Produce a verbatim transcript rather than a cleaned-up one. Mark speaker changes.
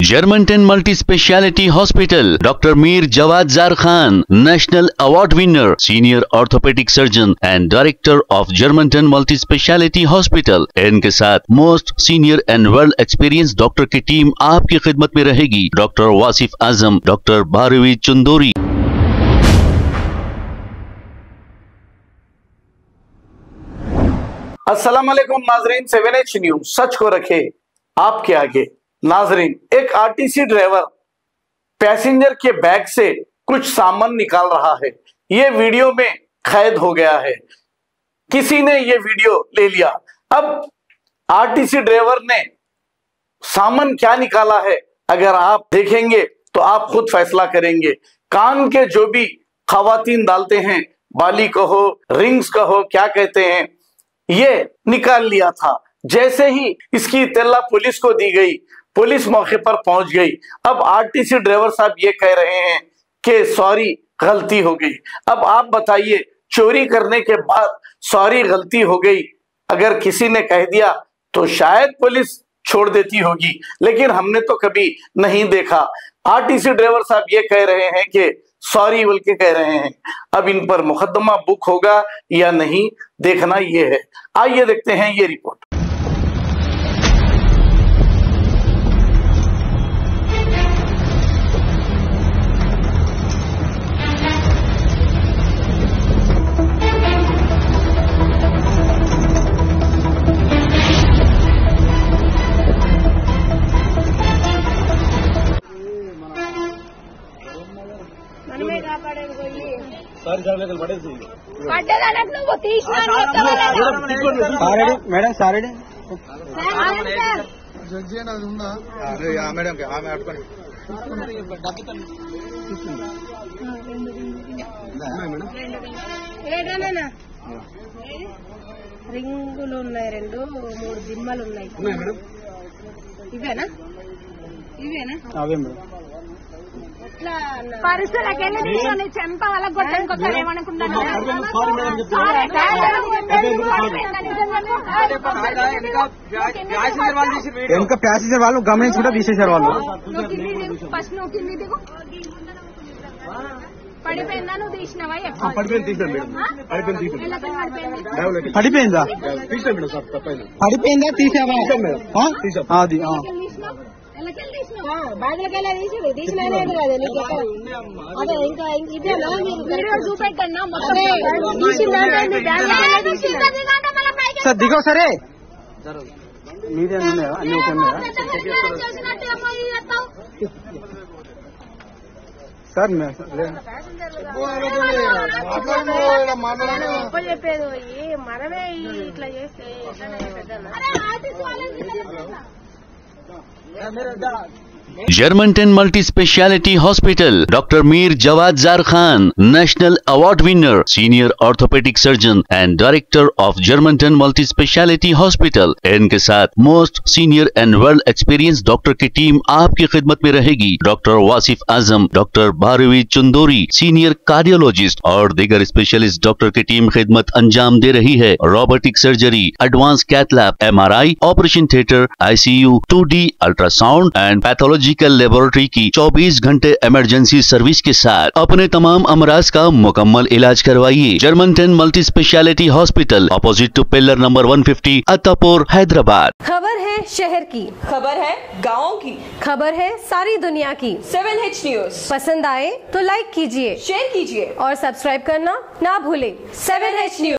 Speaker 1: German ten multi speciality hospital, doctor Mir Jawad Zar Khan, national award winner, senior orthopaedic surgeon and director of German ten multi speciality hospital. इनके साथ most senior and world experience doctor की team आपकी खिदमत में रहेगी। Doctor Wasif Azam, doctor Bharvi Chandori.
Speaker 2: अस्सलाम वालेकुम नाजरीन, सेवन एच न्यूज सच को रखे आपके आगे। नाजरीन, एक आरटीसी ड्राइवर पैसेंजर के बैग से कुछ सामान निकाल रहा है। ये वीडियो में कैद हो गया है। किसी ने ये वीडियो ले लिया। अब आरटीसी ड्राइवर ने सामान क्या निकाला है, अगर आप देखेंगे तो आप खुद फैसला करेंगे। कान के जो भी खवातीन डालते हैं, बाली कहो, रिंग्स कहो, क्या कहते हैं, ये निकाल लिया था। जैसे ही इसकी इत्तला पुलिस को दी गई, पुलिस मौके पर पहुंच गई। अब आरटीसी ड्राइवर साहब ये कह रहे हैं कि सॉरी, गलती हो गई। अब आप बताइए, चोरी करने के बाद सॉरी, गलती हो गई, अगर किसी ने कह दिया तो शायद पुलिस छोड़ देती होगी, लेकिन हमने तो कभी नहीं देखा। आरटीसी ड्राइवर साहब ये कह रहे हैं कि सॉरी बोल के कह रहे हैं। अब इन पर मुकदमा बुक होगा या नहीं, देखना ये है। आइए देखते हैं ये रिपोर्ट।
Speaker 3: మేడం సారీ మేడం ఆమె అట్టుకొని
Speaker 4: రింగులు ఉన్నాయి, రెండు మూడు దిమ్మలు ఉన్నాయి. ఇవేనా ఇవేనా
Speaker 3: అవే మేడం.
Speaker 4: పరిస్థితులకెళ్ళి తీసుకొని చెంప వాళ్ళ కొట్టనుకోసారి ఏమనుకుంటాను.
Speaker 3: ఇంకా ప్యాసింజర్ వాళ్ళు గమనించి కూడా తీసేశారు వాళ్ళు.
Speaker 4: ఫస్ట్ నువ్వు కింది దిగు. పడిపోయిందా? నువ్వు తీసినవా?
Speaker 3: పడిపోయింది, తీసాను మేడం. పడిపోయింది, పడిపోయిందా? తీసాను మేడం. సార్ తప్పైంది. పడిపోయిందా? తీసావా? అది
Speaker 4: బాధలకెళ్ళా తీసి తీసినానే కదా నీకు. అదే ఇంకా ఇదేనా వీడియో చూపెట్టన్నా
Speaker 3: సార్ దిగో. సరే మీడియా ఉన్నాయా? అన్ని ఓకే ఉన్నాయా సార్?
Speaker 4: చెప్పేది మనమే ఇట్లా చేస్తే
Speaker 1: German ten multi speciality hospital, doctor Mir Jawad Zar Khan, national award winner, senior orthopaedic surgeon and director of German ten multi speciality hospital. इनके साथ most senior and world experience doctor की टीम आपकी खिदमत में रहेगी। Doctor Wasif Azam, doctor Bharvi Chandori, senior cardiologist और दीगर specialist doctor की टीम खिदमत अंजाम दे रही है। Robotic surgery, advance cath lab, M R I, operation theatre, I C U, two D ultrasound and pathology laboratory की चौबीस घंटे इमरजेंसी सर्विस के साथ अपने तमाम अमराज का मुकम्मल इलाज करवाइए। German ten multi speciality hospital, opposite to pillar number one fifty, Attapur, Hyderabad.
Speaker 5: खबर है शहर की,
Speaker 6: खबर है गाँव की,
Speaker 5: खबर है सारी दुनिया की।
Speaker 6: सेवन एच न्यूज
Speaker 5: पसंद आए तो लाइक कीजिए,
Speaker 6: शेयर कीजिए
Speaker 5: और सब्सक्राइब करना ना भूले।
Speaker 6: Seven H news.